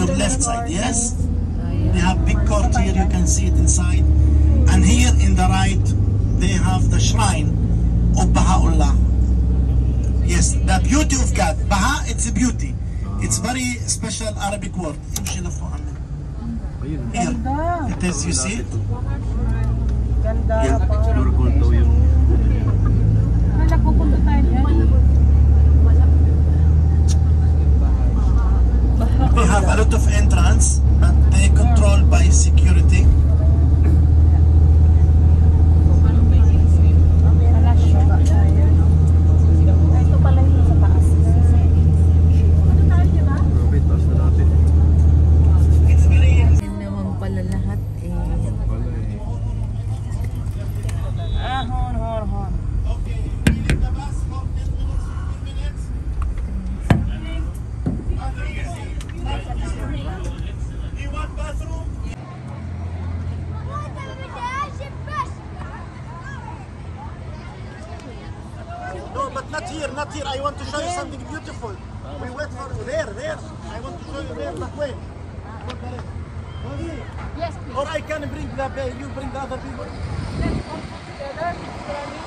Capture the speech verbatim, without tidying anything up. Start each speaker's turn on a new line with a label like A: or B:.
A: your left side, yes? They have big court here, you can see it inside. And here in the right, they have the shrine of Baha'u'llah. Yes, the beauty of God. Baha, it's a beauty. It's very special Arabic word. Here, it is, you see it? Yeah. They have a lot of entrance, but they controlled by security. No, but not here, not here. I want to show you something beautiful. We wait for you. There, there. I want to show you there, but wait.
B: Yes, please.
A: Or I can bring the, you bring the other people.
B: Let's come together.